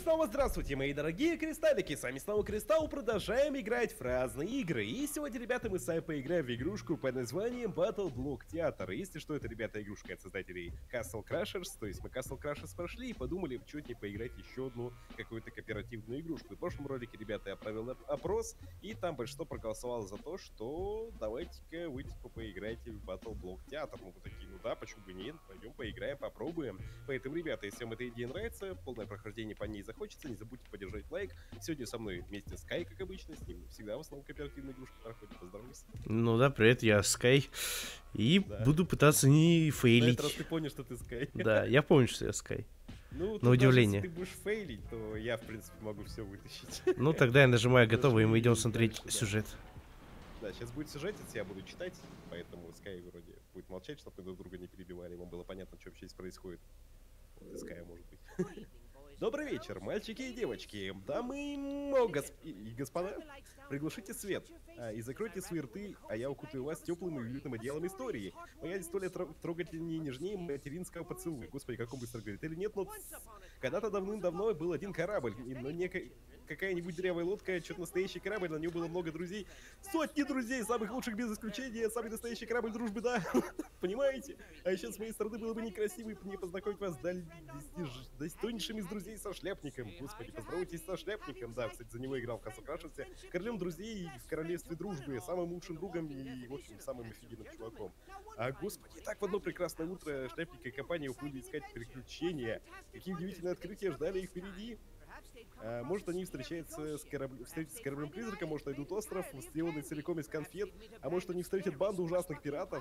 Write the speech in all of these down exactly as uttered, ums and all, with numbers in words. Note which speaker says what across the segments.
Speaker 1: снова здравствуйте, мои дорогие кристаллики, с вами снова Кристалл, продолжаем играть в разные игры. И сегодня, ребята, мы с вами поиграем в игрушку под названием Battle Block Theater. Если что, это, ребята, игрушка от создателей Castle Crashers, то есть мы Castle Crashers прошли и подумали, чего не поиграть еще одну какую-то кооперативную игрушку. В прошлом ролике, ребята, я провел опрос, и там большинство проголосовало за то, что давайте-ка вы, типа, поиграйте в Battle Block Theater. Ну, вы такие, ну да, почему бы нет, пойдем поиграем, попробуем. Поэтому, ребята, если вам эта идея нравится, полное прохождение по ней захочется, не забудьте поддержать лайк. Сегодня со мной вместе Скай, как обычно, с ним всегда в основном кооперативные игрушки проходят. Поздоровайся.
Speaker 2: Ну да, привет, я Скай. И
Speaker 1: Да.
Speaker 2: буду пытаться не фейлить.
Speaker 1: На этот раз ты понял, что ты Скай.
Speaker 2: Да, я помню, что я Скай.
Speaker 1: Ну,
Speaker 2: на удивление.
Speaker 1: Даже, если ты будешь фейлить, то я, в принципе, могу все вытащить.
Speaker 2: Ну, тогда я нажимаю готово, и мы идем смотреть
Speaker 1: дальше, да.
Speaker 2: сюжет.
Speaker 1: Да, сейчас будет сюжет, я буду читать, поэтому Скай вроде будет молчать, чтобы мы друг друга не перебивали, вам было понятно, что вообще здесь происходит. Вот и Скай, может быть. Добрый вечер, мальчики и девочки, дамы и, госп... и господа. Приглушите свет а, и закройте свои рты, а я укутаю вас теплым и уютным одеялом истории. Моя история тро трогательнее и нежнее материнского поцелуя. Господи, как он быстро говорит. Или нет, но когда-то давным-давно был один корабль, но некая какая-нибудь древая лодка, что-то настоящий корабль, на нем было много друзей. Сотни друзей, самых лучших без исключения, самый настоящий корабль дружбы, да? Понимаете? А еще с моей стороны было бы некрасиво не познакомить вас с достойнейшим из друзей со шляпником. Господи, поздоровайтесь со шляпником. Да, кстати, за него играл в Castle Crashers. Королем друзей в королевстве дружбы, самым лучшим другом и, в общем, самым офигенным чуваком. А, господи, так в одно прекрасное утро шляпник и компания уплыли искать приключения. Какие удивительные открытия ждали их впереди. А, может, они встречаются с, кораб... встретятся с кораблем-призраком, может, найдут остров, сделанный целиком из конфет, а может, они встретят банду ужасных пиратов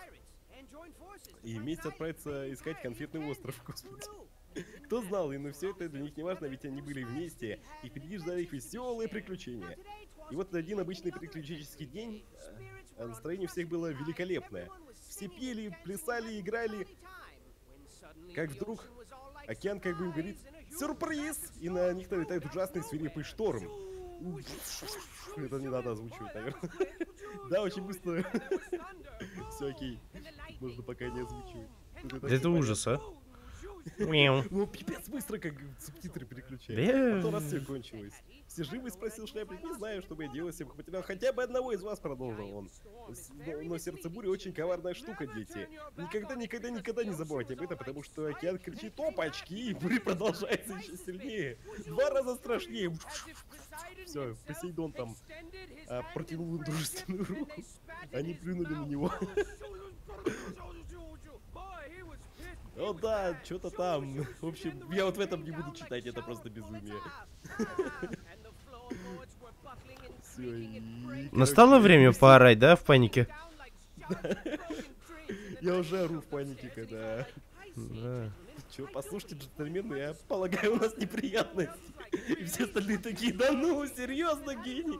Speaker 1: и вместе отправятся искать конфетный остров, господи. Кто знал, и но все это для них не важно, ведь они были вместе, и впереди ждали их веселые приключения. И вот один обычный приключенческий день, а настроение у всех было великолепное. Все пели, плясали, играли, как вдруг океан как бы им говорит: сюрприз! И на них налетает ужасный свирепый шторм. Это не надо озвучивать, наверное. Да, очень быстро. Все окей. Можно пока не озвучивать.
Speaker 2: Это ужас, а?
Speaker 1: Ну, пипец быстро, как субтитры переключаются. Потом раз все кончилось. Все живы, спросил шляпник. Не знаю, что бы я делал, если бы потерял хотя бы одного из вас, продолжил он. Но, но сердце бури очень коварная штука, дети. Никогда, никогда, никогда не забывайте об этом, потому что океан кричит: опачки, и буря продолжается еще сильнее. Два раза страшнее. Все, Посейдон там а, протянул им дружественную руку. Они плюнули на него. О да, что-то там. В общем, я вот в этом не буду читать, это просто безумие. Все, и...
Speaker 2: Настало время поорать, да, в панике?
Speaker 1: Я уже ору в панике, когда...
Speaker 2: Да.
Speaker 1: Че, послушайте, джентльмены, я полагаю, у нас неприятности. И все остальные такие: да ну, серьезно, гений.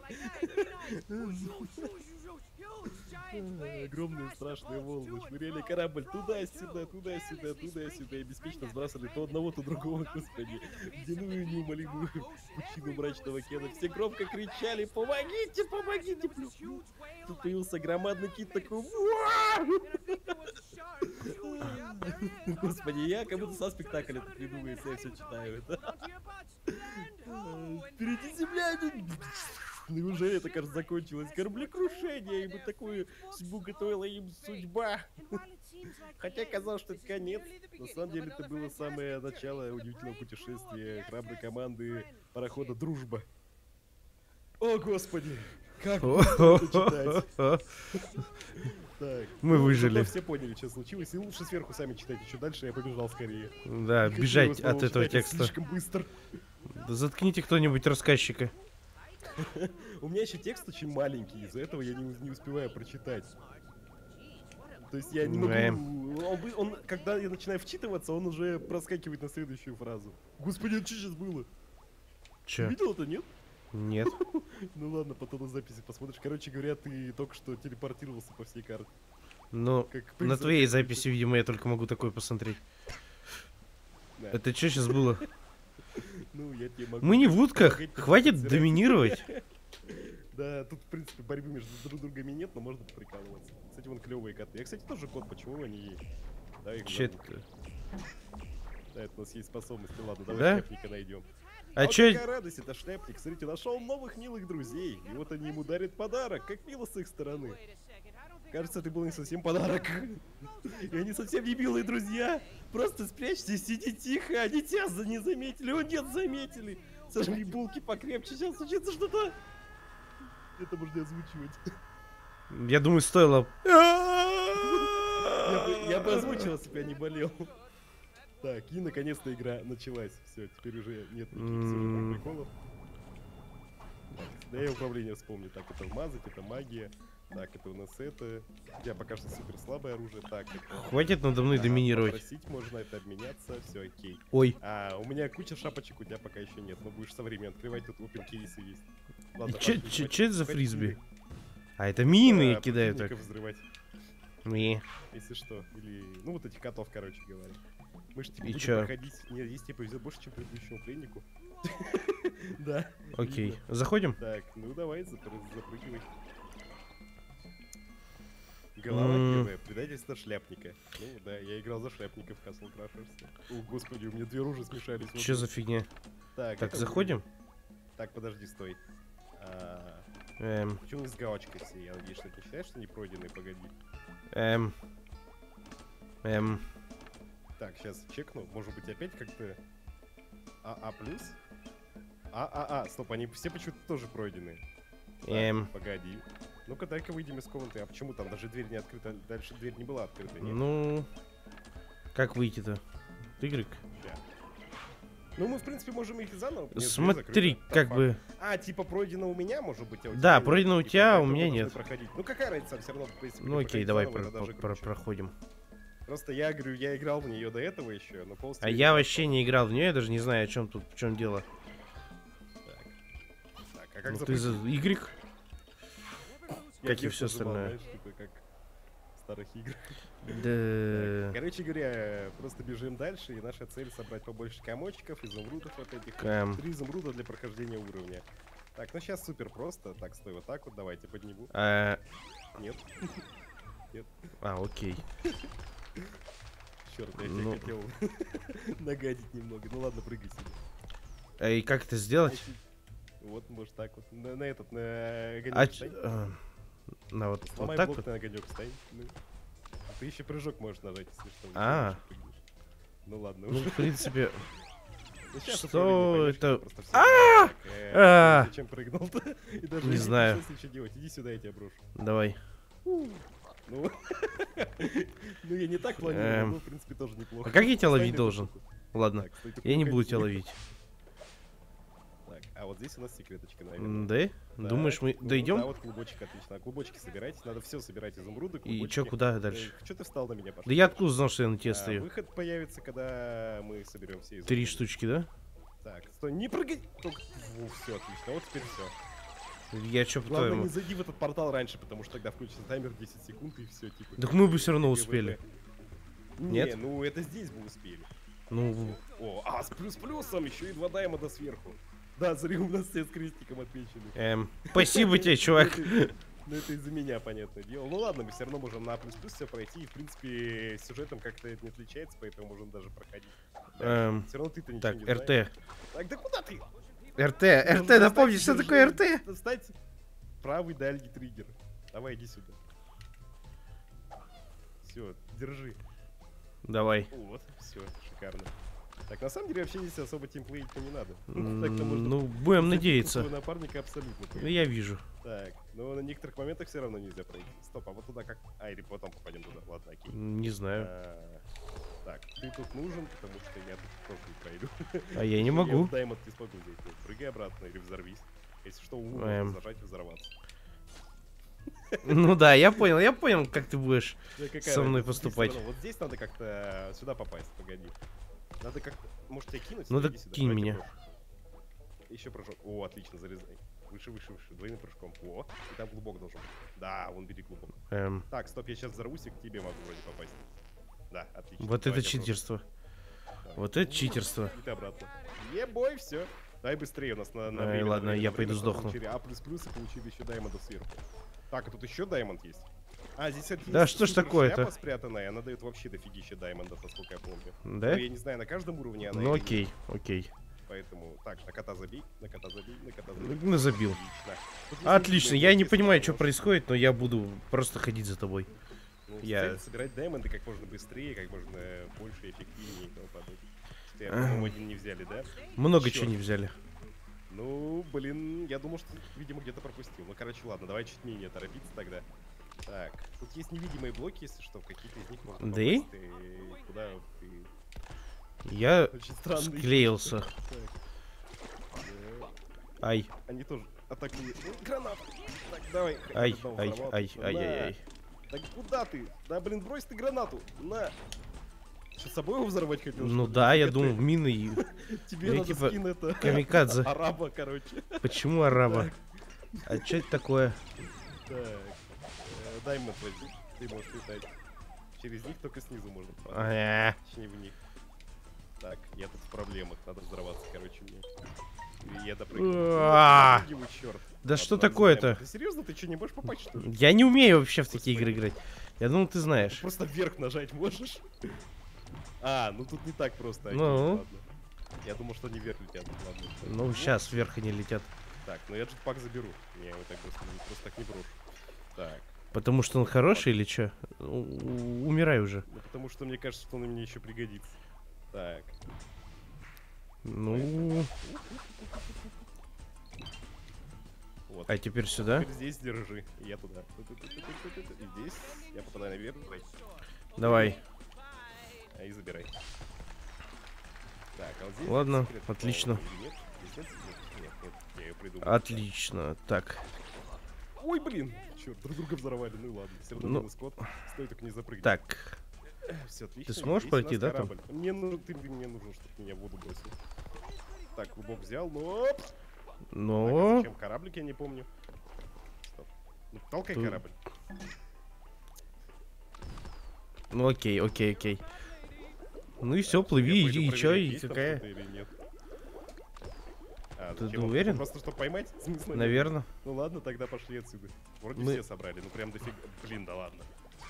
Speaker 1: Огромные страшные волны швыряли корабль туда-сюда, туда-сюда, туда-сюда, и беспечно сбрасывали то одного, то другого, господи. Ледяную неумолимую пучину мрачного океана. Все громко кричали: помогите, помогите. Тут появился громадный кит такой: господи, я как будто со спектакля это придумаю, если я все читаю это. Впереди земля. Неужели это, кажется, закончилось? Кораблекрушение, ибо такую судьбу готовила им судьба. Хотя казалось, что это конец. На самом деле это было самое начало удивительного путешествия храброй команды парохода «Дружба». О, господи! Как это читать? Так,
Speaker 2: мы
Speaker 1: ну,
Speaker 2: выжили.
Speaker 1: Все поняли, что случилось. И лучше сверху сами читайте, что дальше я побежал скорее.
Speaker 2: Да,
Speaker 1: Не
Speaker 2: бежать от этого текста.
Speaker 1: Слишком быстро.
Speaker 2: Да заткните кто-нибудь рассказчика.
Speaker 1: У меня еще текст очень маленький, из-за этого я не, не успеваю прочитать. То есть я не могу... Он, он, когда я начинаю вчитываться, он уже проскакивает на следующую фразу. Господи, а что сейчас было?
Speaker 2: Че?
Speaker 1: Видел это, нет?
Speaker 2: Нет.
Speaker 1: Ну ладно, потом на записи посмотришь. Короче говоря, ты только что телепортировался по всей карте.
Speaker 2: Ну, на твоей записи, видимо, я только могу такое посмотреть. Да. Это что сейчас было?
Speaker 1: Ну, я тебе могу...
Speaker 2: Мы не в утках, хватит доминировать.
Speaker 1: Да, тут, в принципе, борьбы между друг другами нет, но можно поприкалываться. Кстати, вон клевые коты. Я, кстати, тоже кот, почему они... Да, их
Speaker 2: Че это?
Speaker 1: Да, это у нас есть способности. Ладно, давай
Speaker 2: да?
Speaker 1: шляпника найдем.
Speaker 2: А
Speaker 1: вот
Speaker 2: чё-
Speaker 1: какая радость, это шляпник. Смотрите, нашел новых милых друзей. И вот они ему дарят подарок. Как мило с их стороны. Кажется, это был не совсем подарок. И они совсем не милые друзья. Просто спрячьтесь, сиди тихо. Они тебя за- не заметили. О, нет, заметили. Сожми булки покрепче. Сейчас случится что-то. Это можно озвучивать.
Speaker 2: Я думаю, стоило...
Speaker 1: Я бы, я бы озвучил, если бы я не болел. Так, и наконец-то игра началась. Все, теперь уже нет никаких
Speaker 2: М.
Speaker 1: приколов. Так, да я управление вспомню. Так, это мазать, это магия. Так, это у нас это. Я пока что супер слабое оружие. Так, это...
Speaker 2: Хватит надо мной
Speaker 1: Ага,
Speaker 2: доминировать.
Speaker 1: попросить можно, это обменяться, все окей.
Speaker 2: Ой.
Speaker 1: А, у меня куча шапочек, у тебя пока еще нет. Но будешь со временем открывать, тут open кейсы есть. Ладно,
Speaker 2: Че
Speaker 1: пошли,
Speaker 2: че-
Speaker 1: хватит-
Speaker 2: че это за
Speaker 1: хватит
Speaker 2: фрисби?
Speaker 1: мины.
Speaker 2: А, это мины
Speaker 1: Да,
Speaker 2: кидают так.
Speaker 1: противников взрывать,
Speaker 2: Не.
Speaker 1: если что. Или, ну вот этих котов, короче говоря. Мы же типа
Speaker 2: И
Speaker 1: будем
Speaker 2: чё?
Speaker 1: проходить. Нет, здесь тебе повезет больше, чем предыдущему пленнику. Да.
Speaker 2: Окей.
Speaker 1: видно.
Speaker 2: Заходим?
Speaker 1: Так, ну давай, запры- запрыгивай. Голова
Speaker 2: М.
Speaker 1: первая, предательство шляпника. Ну да, я играл за шляпника в Castle Crashers. О, господи, у меня две ружи смешались. вот
Speaker 2: Че
Speaker 1: тут.
Speaker 2: за фигня?
Speaker 1: Так,
Speaker 2: Так,
Speaker 1: это
Speaker 2: заходим?
Speaker 1: уровень. Так, подожди, стой. А,
Speaker 2: Эм,
Speaker 1: почему у них с галочкой все? Я надеюсь, что ты считаешь, что не пройденные, погоди.
Speaker 2: эм. Эм.
Speaker 1: Так, сейчас чекну. Может быть, опять как-то... АА плюс? А-а-а, стоп, они все почему-то тоже пройдены. Так,
Speaker 2: Эм.
Speaker 1: погоди. Ну-ка, дай-ка выйдем из комнаты. А почему там даже дверь не открыта? Дальше дверь не была открыта, нет?
Speaker 2: Ну... Как выйти-то? Y?
Speaker 1: Ща. Ну, мы, в принципе, можем их заново... Нет, дверь
Speaker 2: Смотри,
Speaker 1: закрыта.
Speaker 2: как
Speaker 1: Да,
Speaker 2: бы...
Speaker 1: А, типа пройдено у меня, может быть, а у
Speaker 2: Да,
Speaker 1: тебя нет?
Speaker 2: пройдено у
Speaker 1: Типа,
Speaker 2: тебя, а у
Speaker 1: поэтому
Speaker 2: меня
Speaker 1: мы должны
Speaker 2: нет.
Speaker 1: проходить. Ну какая разница, все равно, в принципе,
Speaker 2: Ну окей,
Speaker 1: проходить
Speaker 2: давай
Speaker 1: заново,
Speaker 2: про-
Speaker 1: это даже
Speaker 2: про-
Speaker 1: круче.
Speaker 2: проходим.
Speaker 1: Просто я говорю, я играл в нее до этого еще, но полностью...
Speaker 2: А я вообще не играл в нее, я даже не знаю, о чем тут, в чем дело.
Speaker 1: Так, так а как
Speaker 2: Ну ты за
Speaker 1: запрыгнуть?
Speaker 2: Y?
Speaker 1: Я
Speaker 2: как и
Speaker 1: F
Speaker 2: всё
Speaker 1: нажимал,
Speaker 2: остальное.
Speaker 1: знаешь, типа как в старых играх.
Speaker 2: Да.
Speaker 1: Короче говоря, просто бежим дальше, и наша цель собрать побольше комочков, изумрудов вот этих.
Speaker 2: Эм.
Speaker 1: Три изумруда для прохождения уровня. Так, ну сейчас супер просто. Так, стой, вот так вот, давайте подниму.
Speaker 2: А,
Speaker 1: Нет. Нет.
Speaker 2: а, окей.
Speaker 1: Черт, я
Speaker 2: Ну.
Speaker 1: тебе хотел нагадить немного. Ну ладно, прыгай себе.
Speaker 2: А и как это сделать?
Speaker 1: Вот, может так вот. На, на этот, на огонек
Speaker 2: А,
Speaker 1: встань.
Speaker 2: ч- а, на вот, вот
Speaker 1: Сломай
Speaker 2: так
Speaker 1: блок
Speaker 2: вот?
Speaker 1: на огонек встань. Ну. Ты еще прыжок можешь нажать, если что.
Speaker 2: А.
Speaker 1: дальше прыгнешь. Ну ладно,
Speaker 2: Ну,
Speaker 1: уже.
Speaker 2: в принципе...
Speaker 1: Ну, щас
Speaker 2: что
Speaker 1: управление поймёшь,
Speaker 2: это?
Speaker 1: просто всё
Speaker 2: А!
Speaker 1: знаю. Так, э,
Speaker 2: А!
Speaker 1: Зачем прыгнул-то? И даже
Speaker 2: Не знаю.
Speaker 1: пришлось ничего делать. Иди сюда, я тебя брошу.
Speaker 2: Давай.
Speaker 1: Ну, ну я не так планировал,
Speaker 2: Эм.
Speaker 1: но в принципе тоже неплохо.
Speaker 2: А как я тебя
Speaker 1: Встань
Speaker 2: ловить
Speaker 1: на эту
Speaker 2: должен?
Speaker 1: штуку.
Speaker 2: Ладно,
Speaker 1: Так, стой, только
Speaker 2: я не
Speaker 1: не
Speaker 2: буду тебя
Speaker 1: уходи.
Speaker 2: ловить.
Speaker 1: Так, а вот здесь у нас секреточка, наверное.
Speaker 2: М, Да? Думаешь, мы
Speaker 1: Ну, Да,
Speaker 2: дойдем?
Speaker 1: вот клубочек, отлично. А клубочки собирайте, надо все собирать, изумруды,
Speaker 2: И
Speaker 1: клубочки.
Speaker 2: чё, куда дальше?
Speaker 1: Что ты встал на меня, пошли?
Speaker 2: Да я откуда знал, что я на тебя
Speaker 1: А,
Speaker 2: стою?
Speaker 1: выход появится, когда мы соберем все изумруды.
Speaker 2: Три штучки, да?
Speaker 1: Так, стой, не прыгай! Только... все, отлично, вот теперь все.
Speaker 2: Я чё
Speaker 1: Главное,
Speaker 2: по-твоему?
Speaker 1: не зайди в этот портал раньше, потому что тогда включится таймер десять секунд и все, типа.
Speaker 2: Так мы бы всё равно
Speaker 1: ГВП.
Speaker 2: успели.
Speaker 1: Не,
Speaker 2: Нет?
Speaker 1: ну это здесь бы успели.
Speaker 2: Ну,
Speaker 1: О, а с плюс-плюсом еще и два даймонда сверху. Да, смотри, у нас все с крестиком отмечены.
Speaker 2: эм, спасибо тебе, чувак.
Speaker 1: Ну, это- Ну это из-за меня, понятное дело. Ну ладно, мы все равно можем на плюс-плюс все пройти. И в принципе сюжетом как-то это не отличается, поэтому можем даже проходить.
Speaker 2: Эм,
Speaker 1: Все равно ты-то ничего
Speaker 2: Так,
Speaker 1: не знаешь.
Speaker 2: РТ.
Speaker 1: Так, да куда ты?
Speaker 2: РТ, РТ,
Speaker 1: Должен
Speaker 2: напомни,
Speaker 1: достать,
Speaker 2: что
Speaker 1: держи,
Speaker 2: такое РТ?
Speaker 1: Достать правый дальний триггер. Давай, иди сюда. Все, держи.
Speaker 2: Давай.
Speaker 1: Вот, все, шикарно. Так, на самом деле вообще здесь особо тимплеить-то не надо.
Speaker 2: М,
Speaker 1: Так-то можно
Speaker 2: Ну, будем
Speaker 1: зацепить
Speaker 2: надеяться.
Speaker 1: своего напарника абсолютно.
Speaker 2: Ну, я вижу.
Speaker 1: Так, но на некоторых моментах все равно нельзя пройти. Стоп, а вот туда как... А, или потом попадем туда. Ладно, окей.
Speaker 2: Не знаю.
Speaker 1: А, Так, ты тут нужен, потому что я тут тоже не пройду.
Speaker 2: А я не
Speaker 1: Я
Speaker 2: могу.
Speaker 1: вот даймонд не смогу взять. Ну, прыгай обратно или взорвись. Если что, у
Speaker 2: Эм.
Speaker 1: можно зажать и взорваться.
Speaker 2: Ну да, я понял, я понял, как ты будешь.
Speaker 1: Да какая
Speaker 2: Со мной
Speaker 1: разница, ты всё
Speaker 2: поступать.
Speaker 1: равно- Вот здесь надо как-то сюда попасть, погоди. Надо как-то... Может тебя кинуть?
Speaker 2: Ну
Speaker 1: Иди
Speaker 2: так
Speaker 1: сюда,
Speaker 2: кинь
Speaker 1: давай
Speaker 2: меня.
Speaker 1: тебя брошу. Еще прыжок. О, отлично, залезай. Выше, выше, выше. Двойным прыжком. О, и там глубок должен быть. Да, вон бери глубок.
Speaker 2: Эм,
Speaker 1: Так, стоп, я сейчас взорвусь и к тебе могу вроде попасть. Да, отлично.
Speaker 2: вот
Speaker 1: Давай,
Speaker 2: это
Speaker 1: я брошу.
Speaker 2: читерство.
Speaker 1: Давай.
Speaker 2: Вот это читерство.
Speaker 1: И ты обратно. Ебой, все. Дай быстрее, у нас на, на
Speaker 2: Ай,
Speaker 1: время,
Speaker 2: ладно,
Speaker 1: на время,
Speaker 2: я
Speaker 1: на
Speaker 2: пойду
Speaker 1: время
Speaker 2: сдохну.
Speaker 1: получили А плюс плюс и получили еще даймонда сверху. Так, а тут еще даймонд есть. А, здесь это
Speaker 2: Да
Speaker 1: есть
Speaker 2: что ж
Speaker 1: супер
Speaker 2: такое-то?
Speaker 1: шляпа спрятанная, она дает вообще дофигища даймондов, насколько я помню.
Speaker 2: Да?
Speaker 1: Ну, я не знаю, на каждом уровне она
Speaker 2: Ну
Speaker 1: или нет.
Speaker 2: окей, окей.
Speaker 1: Поэтому, так, на кота забей, на кота забей, на кота забей.
Speaker 2: Ну, забил.
Speaker 1: Отлично. Тут есть
Speaker 2: Отлично,
Speaker 1: невидимые
Speaker 2: я не
Speaker 1: блоки,
Speaker 2: понимаю,
Speaker 1: с
Speaker 2: что
Speaker 1: которыми
Speaker 2: происходит, но я буду просто ходить за тобой.
Speaker 1: Ну,
Speaker 2: Я-
Speaker 1: цель собирать даймонды как можно быстрее, как можно больше, эффективнее и тому подобное. Что-то я, по-моему, один не взяли, да?
Speaker 2: Много
Speaker 1: Чёрт.
Speaker 2: чего не взяли.
Speaker 1: Ну, блин, я думал, что, видимо, где-то пропустил. Ну, короче, ладно, давай чуть менее торопиться тогда. Так, тут есть невидимые блоки, если что, в какие-то из них можно
Speaker 2: Да и?
Speaker 1: попасть. Ты... Куда ты?
Speaker 2: Я
Speaker 1: Очень странный.
Speaker 2: склеился.
Speaker 1: Так, э,
Speaker 2: Ай,
Speaker 1: они тоже атакуют. Ну, граната! Так, давай. хотя бы
Speaker 2: ай,
Speaker 1: одного
Speaker 2: ай,
Speaker 1: взорвал.
Speaker 2: ай,
Speaker 1: На.
Speaker 2: ай, ай, ай.
Speaker 1: Так куда ты? Да, блин, брось ты гранату! На! Что, с собой его взорвать хотел?
Speaker 2: Ну
Speaker 1: что ли?
Speaker 2: да, я
Speaker 1: Тебе-
Speaker 2: думал, мины и
Speaker 1: Тебе
Speaker 2: я
Speaker 1: надо
Speaker 2: типа
Speaker 1: скин это...
Speaker 2: камикадзе.
Speaker 1: Араба, короче.
Speaker 2: Почему араба? А что это такое?
Speaker 1: Так, э, Даймонд возьми, ты можешь летать. Через них только снизу можно попасть.
Speaker 2: А,
Speaker 1: Точнее в них. Так, я тут в проблемах, надо взорваться, короче, мне. Или я допрыгну.
Speaker 2: А.
Speaker 1: Допрыгиваю, чёрт.
Speaker 2: Да
Speaker 1: Ладно,
Speaker 2: что
Speaker 1: ладно,
Speaker 2: такое-то?
Speaker 1: Даймонд. Ты серьезно, ты что, не можешь попасть, что ли?
Speaker 2: Я не умею вообще в такие игры
Speaker 1: Господи.
Speaker 2: играть. Я думал, ты знаешь.
Speaker 1: Просто вверх нажать можешь? А, ну тут не так просто. окей,
Speaker 2: Ну.
Speaker 1: ладно. Я думал, что они вверх летят. Ладно.
Speaker 2: Ну, сейчас вверх они летят.
Speaker 1: Так, ну я джетпак заберу. Я его так просто, просто так не брошу. Так.
Speaker 2: Потому что он хороший или что? Умирай уже.
Speaker 1: Ну, потому что мне кажется, что он мне еще пригодится. Так.
Speaker 2: Ну,
Speaker 1: Вот.
Speaker 2: а теперь сюда.
Speaker 1: Теперь здесь держи. И я туда. И здесь я попадаю наверх.
Speaker 2: Давай.
Speaker 1: А и забирай. Так, а вот здесь
Speaker 2: Ладно,
Speaker 1: секрет,
Speaker 2: отлично.
Speaker 1: по-моему, или нет? Здесь нет секрета? Нет, нет, я ее придумал.
Speaker 2: Отлично. Так.
Speaker 1: Ой, блин! Черт, друг друга взорвали. Ну ладно, все равно
Speaker 2: Ну.
Speaker 1: минус код. Стоит только не запрыгнуть.
Speaker 2: Так.
Speaker 1: Все отлично.
Speaker 2: сможешь
Speaker 1: Здесь
Speaker 2: пройти,
Speaker 1: у нас
Speaker 2: да, там?
Speaker 1: корабль. Мне, ну, ты мне нужен, чтобы меня в воду бросил. Так, клубок взял, но... Так, а
Speaker 2: Но.
Speaker 1: зачем кораблик, я не помню. Стоп. Ну, толкай
Speaker 2: Тут-
Speaker 1: корабль.
Speaker 2: Ну окей, окей, окей. Ну и все,
Speaker 1: Я
Speaker 2: плыви,
Speaker 1: пойду
Speaker 2: иди, и
Speaker 1: проверять,
Speaker 2: чё, и
Speaker 1: есть там
Speaker 2: какая?
Speaker 1: что-то или нет. А,
Speaker 2: Ты
Speaker 1: зачем он?
Speaker 2: уверен?
Speaker 1: Просто чтобы поймать? В смысле,
Speaker 2: Наверное.
Speaker 1: Ну ладно, тогда пошли отсюда. Вроде
Speaker 2: Мы-
Speaker 1: все собрали, ну прям дофига. Блин, да ладно.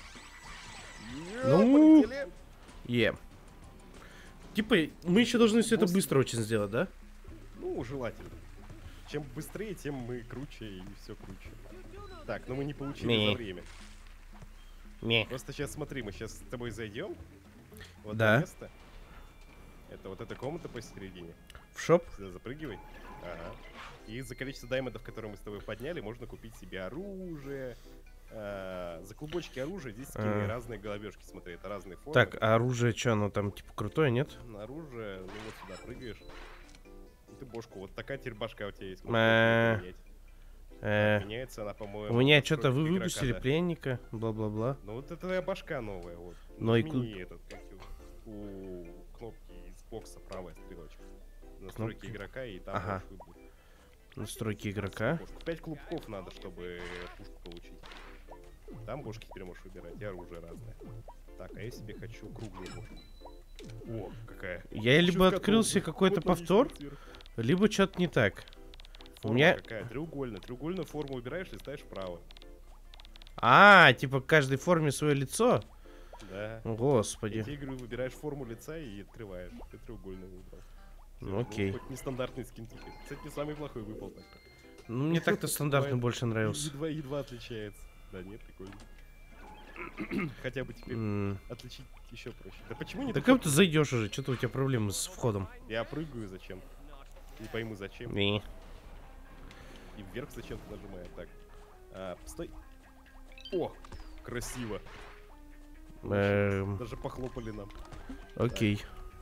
Speaker 2: Ну.
Speaker 1: Е, полетели.
Speaker 2: Е. Типа, мы еще должны все это быстро очень сделать, да?
Speaker 1: Ну, желательно. Чем быстрее, тем мы круче и все круче. Так, но мы не получили
Speaker 2: Не.
Speaker 1: за время.
Speaker 2: Не.
Speaker 1: Просто сейчас смотри, мы сейчас с тобой зайдем. Вот
Speaker 2: Да.
Speaker 1: это место. Это вот эта комната посередине.
Speaker 2: В шоп?
Speaker 1: Сюда запрыгивай. Ага. И за количество даймондов, которые мы с тобой подняли, можно купить себе оружие. А, за клубочки оружия здесь скины,
Speaker 2: А.
Speaker 1: разные головешки, смотри, это разные формы.
Speaker 2: Так, а оружие что, оно там типа крутое, нет?
Speaker 1: На оружие, ну вот сюда прыгаешь. И ты бошку, вот такая теперь башка у тебя есть.
Speaker 2: Э.
Speaker 1: можно поменять.
Speaker 2: Э,
Speaker 1: Меняется она, по-моему.
Speaker 2: У меня
Speaker 1: от
Speaker 2: что-то вы
Speaker 1: настройки игрока,
Speaker 2: выпустили
Speaker 1: да.
Speaker 2: пленника, бла-бла-бла.
Speaker 1: Ну вот это твоя башка новая, вот.
Speaker 2: Ну и
Speaker 1: Нажми этот, как его, у кнопки из бокса правая стрелочка. Настройки
Speaker 2: Кнопки?
Speaker 1: игрока, и там
Speaker 2: Ага.
Speaker 1: можешь выбрать.
Speaker 2: Настройки игрока.
Speaker 1: Пушку. Пять клубков надо, чтобы пушку получить. Там бошки теперь можешь выбирать, и оружие разное. Так, а я себе хочу круглую бошку. О, какая.
Speaker 2: Я
Speaker 1: Чё
Speaker 2: либо
Speaker 1: с
Speaker 2: открыл
Speaker 1: котом?
Speaker 2: себе какой-то
Speaker 1: Вот повис
Speaker 2: повтор,
Speaker 1: сверху.
Speaker 2: либо что-то не так. У
Speaker 1: Форма
Speaker 2: меня...
Speaker 1: какая? Треугольная. Треугольную форму выбираешь и ставишь вправо.
Speaker 2: А, типа к каждой форме свое лицо?
Speaker 1: Да.
Speaker 2: Господи.
Speaker 1: Я тебе говорю, выбираешь форму лица и открываешь. Ты треугольную выбрал. Всё,
Speaker 2: Ну, окей.
Speaker 1: Хоть нестандартный скин теперь. Кстати, не самый плохой выпал так.
Speaker 2: Ну, мне так-то стандартно
Speaker 1: Бывает,
Speaker 2: больше нравился.
Speaker 1: Едва, едва отличается. Да нет, прикольно. Хотя бы теперь
Speaker 2: М.
Speaker 1: отличить еще проще. Да почему не
Speaker 2: Да
Speaker 1: такой-
Speaker 2: как ты зайдешь уже? Что-то у тебя проблемы с входом.
Speaker 1: Я прыгаю зачем? Не пойму зачем.
Speaker 2: Не.
Speaker 1: И вверх зачем ты нажимаешь. Так. А, стой. О, красиво.
Speaker 2: Эм,
Speaker 1: Даже похлопали нам.
Speaker 2: окей.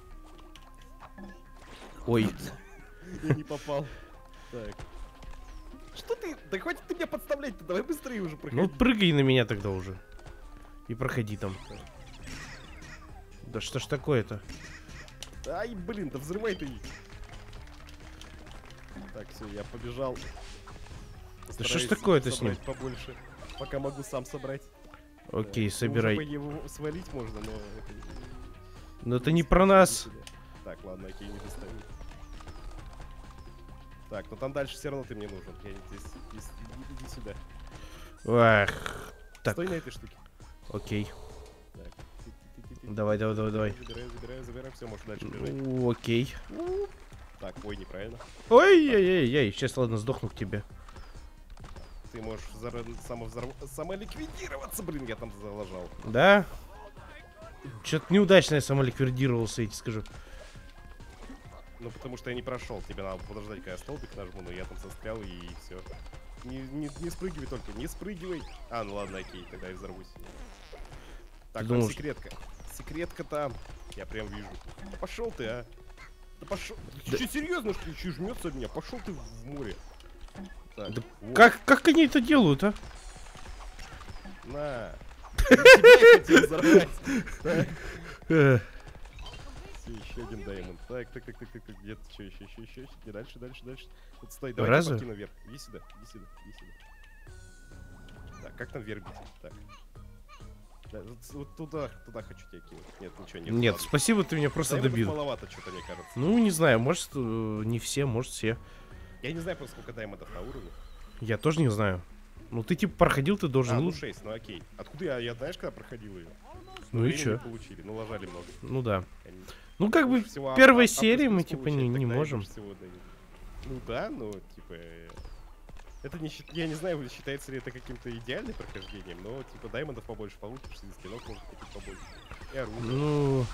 Speaker 2: Ой,
Speaker 1: Я не попал. Так. Что ты? Да хватит ты меня подставлять-то, давай быстрее уже проходи.
Speaker 2: ну прыгай на меня тогда уже. И проходи там. Да что ж такое-то?
Speaker 1: Ай, блин, да взрывай ты их. Так, все, я побежал.
Speaker 2: Да что ж
Speaker 1: Постараюсь
Speaker 2: такое-то с ним?
Speaker 1: собрать побольше, пока могу сам собрать.
Speaker 2: Окей,
Speaker 1: Да. Ну,
Speaker 2: собирай.
Speaker 1: уже, по идее, его свалить можно, но... это не-
Speaker 2: Но это не про нас.
Speaker 1: Так, ладно, окей, не достану. Так, ну там дальше все равно ты мне нужен. Я здесь, здесь- иди, иди сюда.
Speaker 2: Ах, так,
Speaker 1: Стой на этой штуке.
Speaker 2: окей.
Speaker 1: Так. Ты- ты- ты- ты-
Speaker 2: Давай, давай, давай, давай.
Speaker 1: Забираю, забираю, забираю. Все, можешь дальше бежать.
Speaker 2: Ну, окей.
Speaker 1: Так, ой, неправильно.
Speaker 2: Ой-ой-ой-ой, сейчас, ладно, сдохну к тебе.
Speaker 1: Ты можешь взор... самовзорв... самоликвидироваться, блин, я там залажал.
Speaker 2: Да? Что-то неудачно я самоликвидировался, я тебе скажу.
Speaker 1: Ну, потому что я не прошел. Тебе надо подождать, когда я столбик нажму, но я там застрял и все. Не, не, не спрыгивай только, не спрыгивай. А, ну ладно, окей, тогда я взорвусь. Так, там
Speaker 2: думал,
Speaker 1: секретка. Секретка там. Я прям вижу. Пошел ты, а. Да пошел.
Speaker 2: Да.
Speaker 1: Ты что, серьезно, что ли? Че жмется от меня? Пошел ты в море. Так,
Speaker 2: Да
Speaker 1: вот.
Speaker 2: как, как они это делают, а?
Speaker 1: На. Тебя я хотел взорвать. Так.
Speaker 2: Э,
Speaker 1: Всё, еще один даймонд. Так, так, так, так, так, так. Где-то что, еще, еще, еще, еще. Не дальше, дальше, дальше. Вот стой, давай
Speaker 2: Разве?
Speaker 1: я покину вверх. Иди сюда, иди сюда, иди сюда. Так, как там вверх бить? Так. Да, вот, вот туда, туда хочу тебя кинуть. Нет, ничего нет.
Speaker 2: Нет,
Speaker 1: ладно.
Speaker 2: спасибо, ты меня просто
Speaker 1: Даймондов
Speaker 2: добил.
Speaker 1: маловато, что-то мне кажется.
Speaker 2: Ну, не знаю, может, э, не все, может, все.
Speaker 1: Я не знаю просто, сколько даймондов на уровне.
Speaker 2: Я тоже не знаю. Ну, ты типа проходил, ты должен...
Speaker 1: А,
Speaker 2: ну,
Speaker 1: ну шесть, ну окей. Откуда я, я знаешь, когда проходил ее?
Speaker 2: ну и
Speaker 1: Времени
Speaker 2: чё?
Speaker 1: получили, ну ложали много.
Speaker 2: Ну да.
Speaker 1: Они
Speaker 2: Ну, как бы,
Speaker 1: больше всего
Speaker 2: в
Speaker 1: ап-
Speaker 2: первой
Speaker 1: ап-
Speaker 2: серии мы,
Speaker 1: ап-
Speaker 2: типа,
Speaker 1: получать
Speaker 2: не, не
Speaker 1: тогда и
Speaker 2: можем.
Speaker 1: больше всего дают. Ну да, ну, типа... э, Это не счит- я не знаю, считается ли это каким-то идеальным прохождением, но, типа, даймондов побольше получишь, и скинов может купить побольше. И оружие.
Speaker 2: Ну,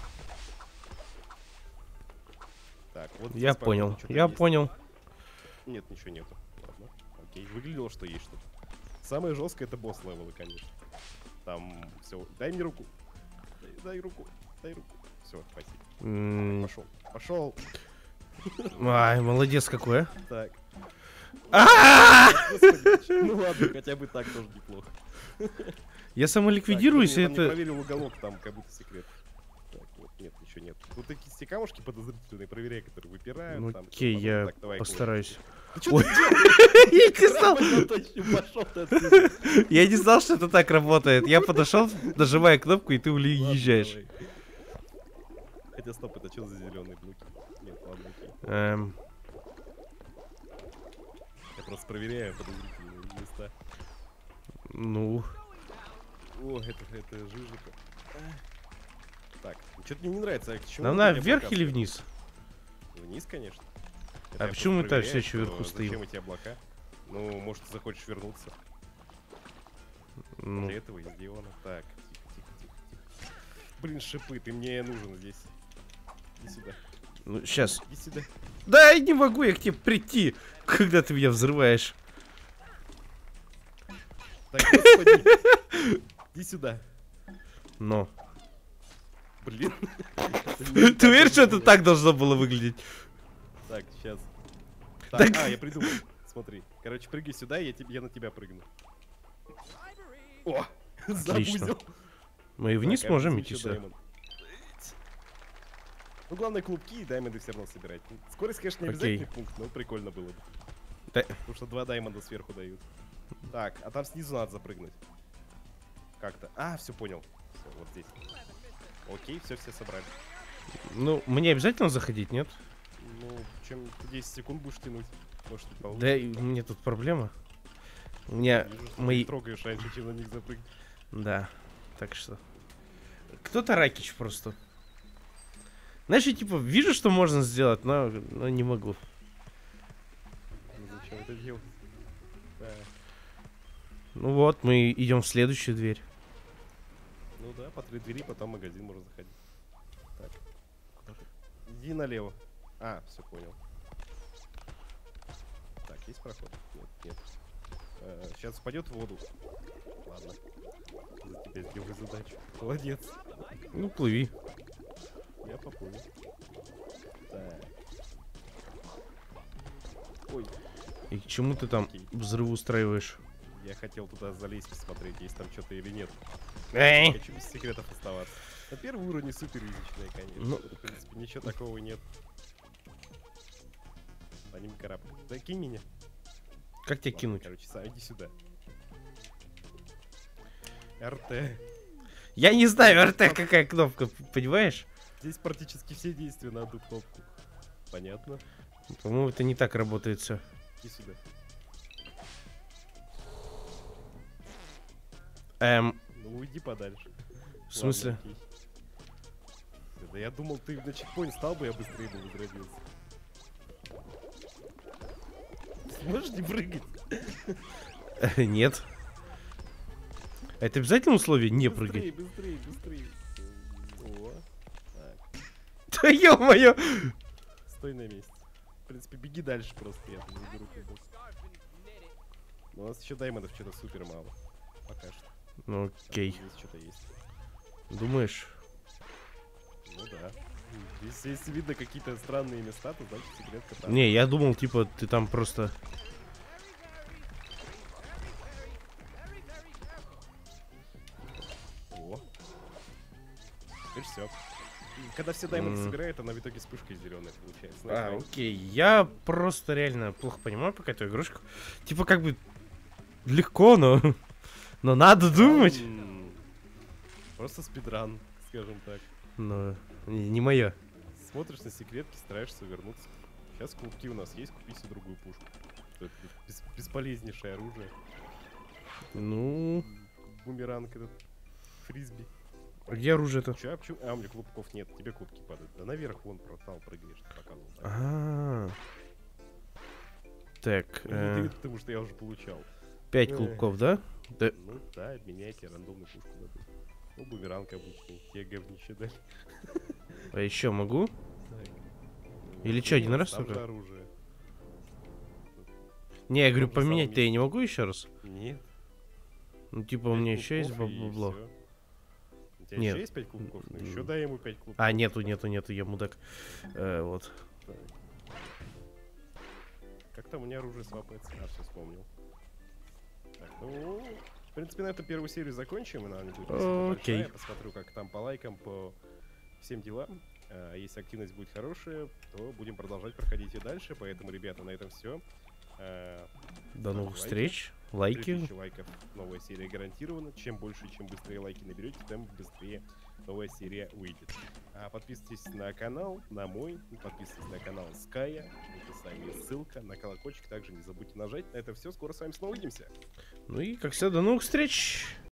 Speaker 1: Так, вот
Speaker 2: я
Speaker 1: здесь, походу,
Speaker 2: понял,
Speaker 1: что-то
Speaker 2: я
Speaker 1: есть.
Speaker 2: понял.
Speaker 1: Нет, ничего нету. Ладно, окей. Выглядело, что есть что-то. Самое жесткое это босс левелы, конечно. Там все. Дай мне руку. Дай, дай руку. Дай руку. Все, спасибо.
Speaker 2: М,
Speaker 1: Пошел. Пошел.
Speaker 2: Ай, молодец какой, а.
Speaker 1: Так.
Speaker 2: А!
Speaker 1: Господи, ну ладно, хотя бы так тоже неплохо.
Speaker 2: Я самоликвидируюсь,
Speaker 1: Так,
Speaker 2: и
Speaker 1: я там не
Speaker 2: это...
Speaker 1: проверил уголок, там как будто секрет. Так, вот, нет, ничего нет. Вот такие все камушки подозрительные, проверяй, которые выпирают.
Speaker 2: Ну
Speaker 1: там,
Speaker 2: окей,
Speaker 1: потом
Speaker 2: я
Speaker 1: так, давай,
Speaker 2: постараюсь.
Speaker 1: Ты что
Speaker 2: Ой.
Speaker 1: ты делаешь?
Speaker 2: Я не знал,
Speaker 1: Пошел ты отсюда.
Speaker 2: я не знал, что это так работает. Я подошел, нажимаю кнопку, и ты
Speaker 1: Ладно,
Speaker 2: уезжаешь.
Speaker 1: давай. Хотя стоп, это что за зеленые блоки? Нет, ладно, окей.
Speaker 2: Эм,
Speaker 1: Я просто проверяю подозрительные места.
Speaker 2: ну,
Speaker 1: О, это, это жижика. Так, что-то мне не нравится. А к чему
Speaker 2: нам
Speaker 1: это
Speaker 2: надо
Speaker 1: мне
Speaker 2: вверх
Speaker 1: облака
Speaker 2: или
Speaker 1: стоят?
Speaker 2: вниз?
Speaker 1: Вниз, конечно.
Speaker 2: А
Speaker 1: я
Speaker 2: почему мы
Speaker 1: просто
Speaker 2: так все
Speaker 1: проверяю,
Speaker 2: еще вверху
Speaker 1: что
Speaker 2: стоим?
Speaker 1: Зачем эти облака? Ну, может, ты захочешь вернуться.
Speaker 2: Ну,
Speaker 1: Для этого и сделано. Так, тихо, тихо, тихо, тихо. Блин, шипы, ты мне нужен здесь. Иди сюда.
Speaker 2: ну, сейчас.
Speaker 1: Иди сюда.
Speaker 2: Да, я не могу я к тебе прийти, когда ты меня взрываешь.
Speaker 1: Так, господи. Иди сюда.
Speaker 2: Но.
Speaker 1: Блин.
Speaker 2: Ты уверен, что это так должно было выглядеть?
Speaker 1: Так, сейчас.
Speaker 2: Так.
Speaker 1: Так, а, я придумал. Смотри. Короче, прыгай сюда, я, тебе, я на тебя прыгну. О!
Speaker 2: Отлично.
Speaker 1: Забузил.
Speaker 2: Мы и вниз
Speaker 1: Так, а
Speaker 2: можем
Speaker 1: внизу
Speaker 2: идти
Speaker 1: ещё
Speaker 2: сюда.
Speaker 1: даймонд. Ну, главное, клубки и даймонды все равно собирать. Скорость, конечно, не
Speaker 2: Окей.
Speaker 1: обязательный пункт, но прикольно было бы.
Speaker 2: Да.
Speaker 1: Потому что два даймонда сверху дают. Так, а там снизу надо запрыгнуть. Как-то. А, все понял. Все, вот здесь. Окей, все, все собрали.
Speaker 2: Ну, мне обязательно заходить, нет?
Speaker 1: Ну, чем ты десять секунд будешь тянуть? Может, ты получится.
Speaker 2: Да, и у меня тут проблема. У меня
Speaker 1: Вижу, что ты
Speaker 2: мои...
Speaker 1: их трогаешь раньше, чем на них запрыгнуть.
Speaker 2: Да, так что... Кто-то Ракич просто. Знаешь, я типа вижу, что можно сделать, но, но не могу.
Speaker 1: Ну, зачем это делать? Да.
Speaker 2: Ну вот, мы идем в следующую дверь.
Speaker 1: Ну да, по три двери, потом в магазин можно заходить. Так. Куда ты? Иди налево. А, все понял. Так, есть проход? Нет, нет. Э, сейчас упадет в воду. Ладно. За тебя сделаю задачу. Молодец.
Speaker 2: Ну, плыви.
Speaker 1: Я поплыл. Так. Ой,
Speaker 2: И к чему ты там
Speaker 1: Окей.
Speaker 2: взрыв устраиваешь?
Speaker 1: я хотел туда залезть, посмотреть, есть там что-то или нет.
Speaker 2: Эй!
Speaker 1: Хочу без секретов оставаться. На первый уровень супер изичные, конечно.
Speaker 2: Ну.
Speaker 1: В принципе, ничего такого нет. По ним карабкать. Да кинь меня.
Speaker 2: Как тебя
Speaker 1: Ладно,
Speaker 2: кинуть?
Speaker 1: Короче, сам иди сюда. РТ.
Speaker 2: Я не знаю, РТ какая кнопка, понимаешь?
Speaker 1: Здесь практически все действия на одну кнопку. Понятно?
Speaker 2: По-моему, это не так работает все.
Speaker 1: Иди сюда.
Speaker 2: Эм,
Speaker 1: Ну уйди подальше.
Speaker 2: в смысле?
Speaker 1: Ладно, окей. Да я думал, ты на чекпоинт стал бы, я быстрее бы возродился. можешь не прыгать?
Speaker 2: Нет. Это обязательно условие не прыгать?
Speaker 1: Быстрее, быстрее, быстрее. О, так.
Speaker 2: Да ё-моё!
Speaker 1: Стой на месте. В принципе, беги дальше просто, я тут заберу кубок. Но у нас еще даймондов что-то супер мало. Пока что.
Speaker 2: Ну окей.
Speaker 1: Здесь что-то есть.
Speaker 2: Думаешь?
Speaker 1: Ну да. Здесь, если видно какие-то странные места, то значит секретка там.
Speaker 2: Не, я думал, типа, ты там просто...
Speaker 1: О. Теперь все. Когда все даймонды
Speaker 2: М.
Speaker 1: собирают, она в итоге вспышкой зеленая получается.
Speaker 2: А,
Speaker 1: Знаешь,
Speaker 2: окей. Я просто реально плохо понимаю пока эту игрушку. Типа, как бы... Легко, но... Но надо думать.
Speaker 1: М, Просто спидран, скажем так.
Speaker 2: Но не, не мое.
Speaker 1: Смотришь на секретки, стараешься вернуться. Сейчас кубки у нас есть, купи себе другую пушку. Это бес- бесполезнейшее оружие.
Speaker 2: Ну...
Speaker 1: Бумеранг этот. Фрисби.
Speaker 2: А где оружие-то?
Speaker 1: Че, а почему? А, у меня клубков нет, тебе кубки падают. Да наверх вон портал прыгаешь, ты показывал. Так,
Speaker 2: А. Так,
Speaker 1: Ну, не
Speaker 2: э,
Speaker 1: ты, потому что я уже получал.
Speaker 2: пять
Speaker 1: Эх.
Speaker 2: клубков, да? Да.
Speaker 1: Ну да, обменяйте, рандомную пушку дадут. Ну, бумеранг обычный, те говнище дали.
Speaker 2: А еще могу?
Speaker 1: Так.
Speaker 2: Или
Speaker 1: Ну,
Speaker 2: чё, один
Speaker 1: нет,
Speaker 2: раз
Speaker 1: там
Speaker 2: только?
Speaker 1: же оружие.
Speaker 2: Не, я говорю,
Speaker 1: Том же самом
Speaker 2: поменять-то я
Speaker 1: месте.
Speaker 2: не могу еще раз.
Speaker 1: Нет.
Speaker 2: Ну, типа, у меня еще есть
Speaker 1: клубков и
Speaker 2: бабло.
Speaker 1: всё. У тебя
Speaker 2: Нет.
Speaker 1: еще есть пять клубков? Ну еще
Speaker 2: М.
Speaker 1: дай ему пять клубков.
Speaker 2: А, нету, нету, нету, я мудак. Э, вот.
Speaker 1: Так. Как там у меня оружие свапается? А, все вспомнил. Так, ну, в принципе, на этом первую серию закончим, и она не будет не сильно
Speaker 2: Окей.
Speaker 1: большая. Я посмотрю, как там по лайкам, по всем делам. А, если активность будет хорошая, то будем продолжать проходить и дальше. Поэтому, ребята, на этом все.
Speaker 2: До новых
Speaker 1: лайки.
Speaker 2: встреч.
Speaker 1: три
Speaker 2: Лайки.
Speaker 1: тысячи лайков, новая серия гарантирована. Чем больше и чем быстрее лайки наберете, тем быстрее новая серия выйдет. А подписывайтесь на канал, на мой, подписывайтесь на канал Ская, в описании ссылка, на колокольчик также не забудьте нажать. На это все, скоро с вами снова увидимся.
Speaker 2: Ну и, как всегда, до новых встреч.